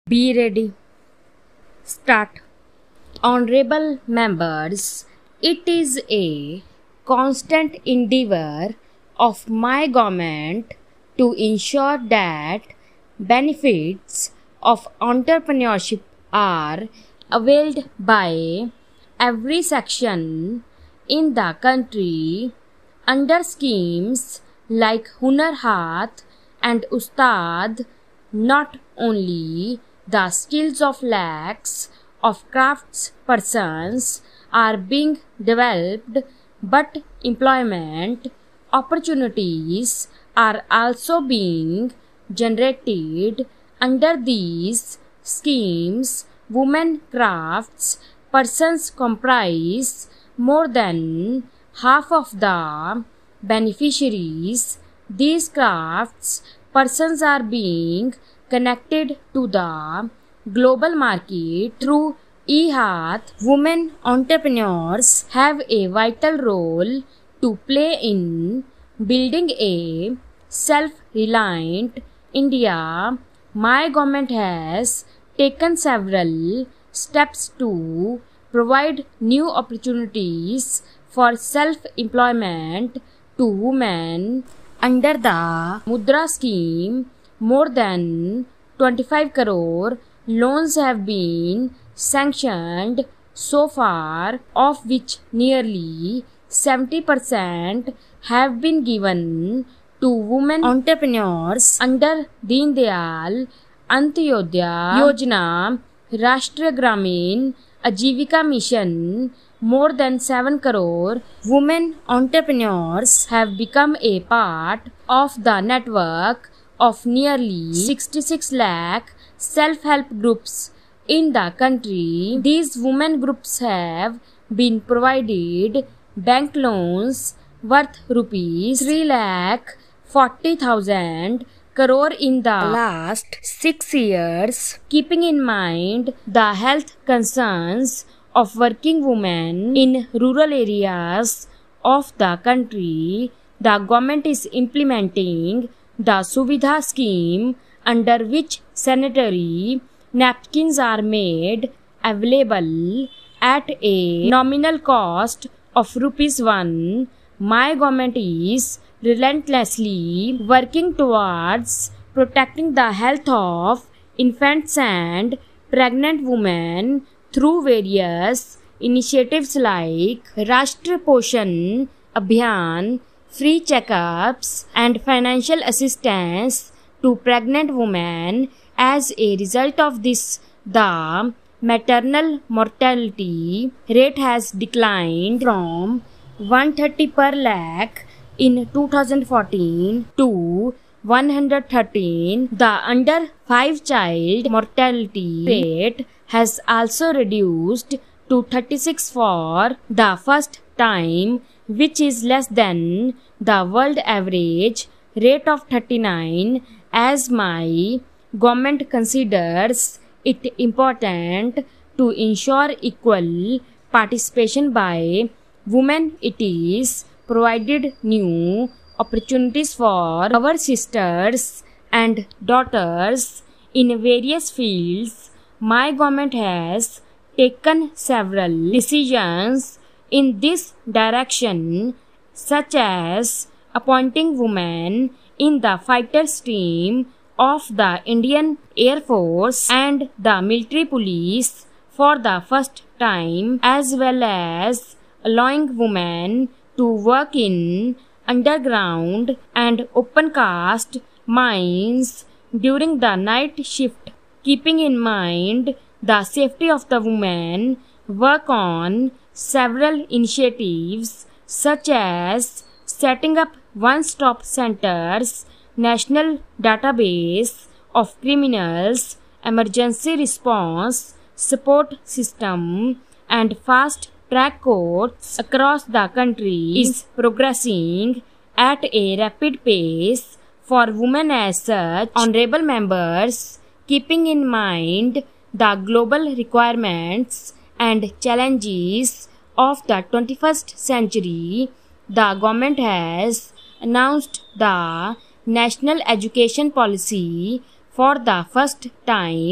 Be ready. Start. Honorable members, it is a constant endeavor of my government to ensure that benefits of entrepreneurship are availed by every section in the country under schemes like Hunar Haat and Ustad. Not only the skills of lakhs of crafts persons are being developed, but employment opportunities are also being generated under these schemes. Women crafts persons comprise more than half of the beneficiaries. These crafts persons are being connected to the global market through eHaat. Women entrepreneurs have a vital role to play in building a self-reliant India. My government has taken several steps to provide new opportunities for self-employment to women. Under the Mudra scheme, more than 25 crore loans have been sanctioned so far, of which nearly 70% have been given to women entrepreneurs under Deen Dayal Antyodaya Yojana, Rashtriya Gramin Ajivika Mission. More than 7 crore women entrepreneurs have become a part of the network of nearly 66 lakh self-help groups in the country. These women groups have been provided bank loans worth rupees 3,40,000 crore in the last 6 years. Keeping in mind the health concerns of working women in rural areas of the country, the government is implementing the Suvidha scheme, under which sanitary napkins are made available at a nominal cost of ₹1. My government is relentlessly working towards protecting the health of infants and pregnant women through various initiatives like Rashtriya Poshan Abhiyan, free checkups and financial assistance to pregnant women. As a result of this, the maternal mortality rate has declined from 130 per lakh in 2014 to 113. The under 5 child mortality rate has also reduced to 36 for the first time, which is less than the world average rate of 39. As my government considers it important to ensure equal participation by women, it is provided new opportunities for our sisters and daughters in various fields. My government has taken several decisions in this direction, such as appointing women in the fighter stream of the Indian Air Force and the military police for the first time, as well as allowing women to work in underground and open cast mines during the night shift. Keeping in mind the safety of the women, work on several initiatives such as setting up one-stop centers, national database of criminals, emergency response support system, and fast-track courts across the country is progressing at a rapid pace for women as such. Honorable members, keeping in mind the global requirements and challenges of the 21st century, the government has announced the National Education Policy for the first time.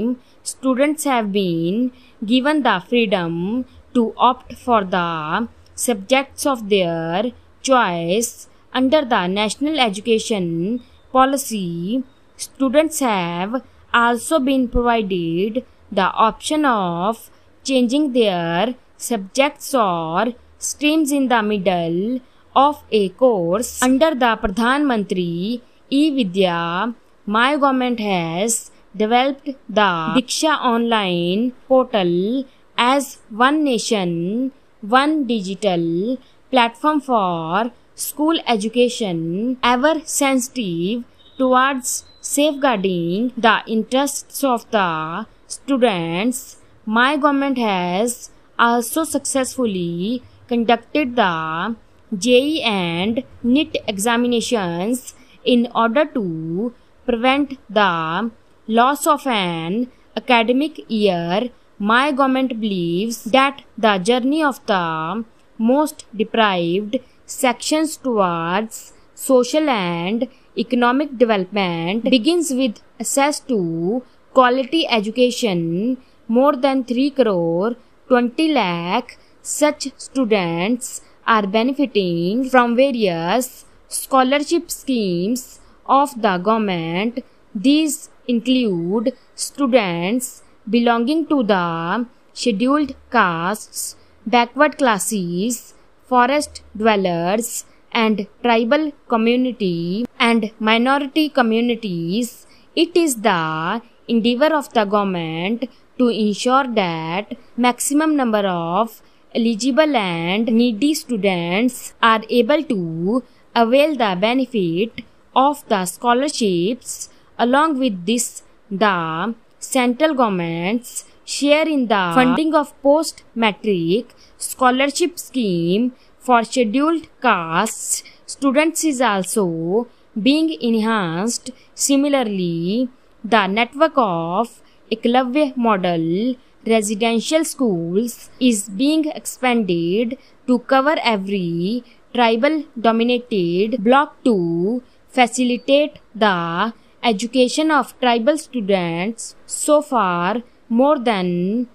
students have been given the freedom to opt for the subjects of their choice. Under the National Education Policy, students have also been provided the option of changing their subjects or streams in the middle of a course. Under the Pradhan Mantri E-Vidya, my government has developed the Diksha online portal as One Nation, One Digital platform for school education, ever sensitive towards safeguarding the interests of the students. My government has also successfully conducted the JEE and NEET examinations in order to prevent the loss of an academic year. My government believes that the journey of the most deprived sections towards social and economic development begins with access to quality education. More than 3 crore 20 lakh such students are benefiting from various scholarship schemes of the government. These include students belonging to the scheduled castes, backward classes, forest dwellers, and tribal community and minority communities. It is the endeavor of the government to ensure that maximum number of eligible and needy students are able to avail the benefit of the scholarships. Along with this, the central government's share in the funding of post-matric scholarship scheme for scheduled castes students is also being enhanced. Similarly, the network of Eklavya model residential schools is being expanded to cover every tribal dominated block to facilitate the education of tribal students. So far, more than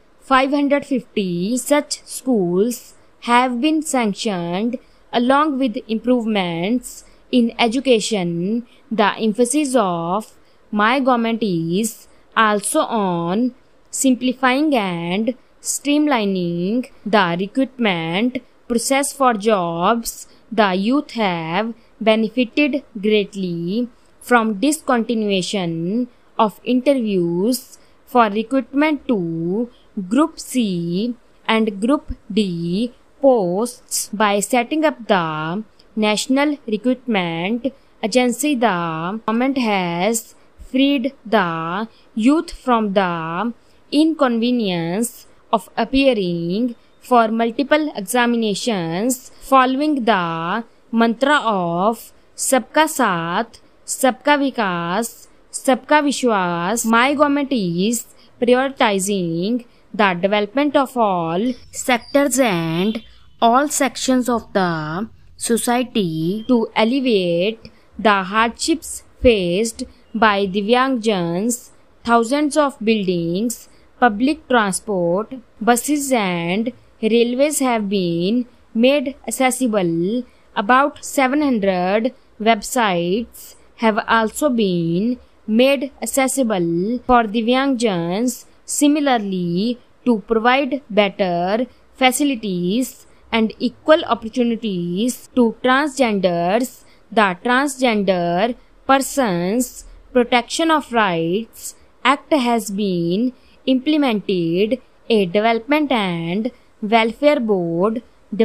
550 such schools have been sanctioned. Along with improvements in education, the emphasis of my government is also on simplifying and streamlining the recruitment process for jobs. The youth have benefited greatly from discontinuation of interviews for recruitment to Group C and Group D posts by setting up the National Recruitment Agency. The government has freed the youth from the inconvenience of appearing for multiple examinations. Following the mantra of Sabka Saath, Sabka Vikas, Sabka Vishwas, my government is prioritizing the development of all sectors and all sections of the society to alleviate the hardships faced by Divyangjans. Thousands of buildings, public transport, buses and railways have been made accessible. About 700 websites have also been made accessible for Divyangjans. Similarly, to provide better facilities and equal opportunities to transgenders, the Transgender Persons Protection of Rights Act has been implemented. A Development and Welfare Board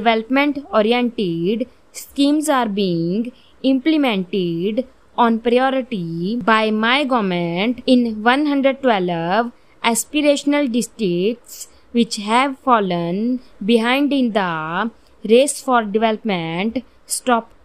development-oriented schemes are being implemented on priority by my government in 112 aspirational districts which have fallen behind in the race for development. Stop